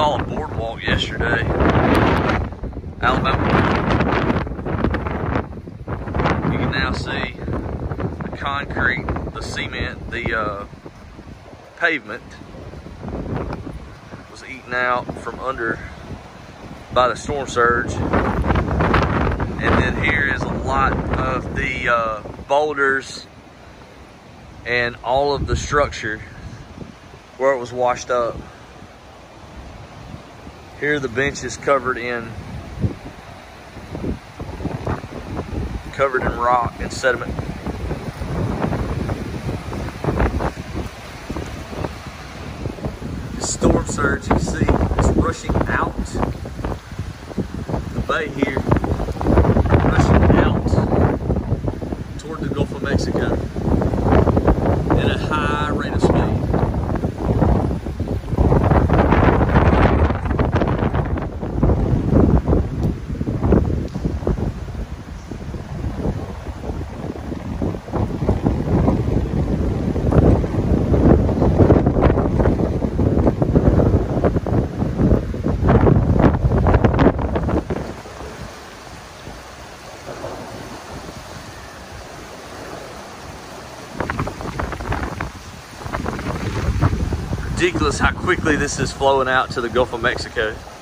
saw a boardwalk yesterday, Alabama. You can now see the concrete, the cement, the pavement was eaten out from under by the storm surge. And then here is a lot of the boulders and all of the structure where it was washed up. Here are the benches covered in rock and sediment. The storm surge, you see, is rushing out the bay here, rushing out toward the Gulf of Mexico at a high rate of speed. Ridiculous how quickly this is flowing out to the Gulf of Mexico.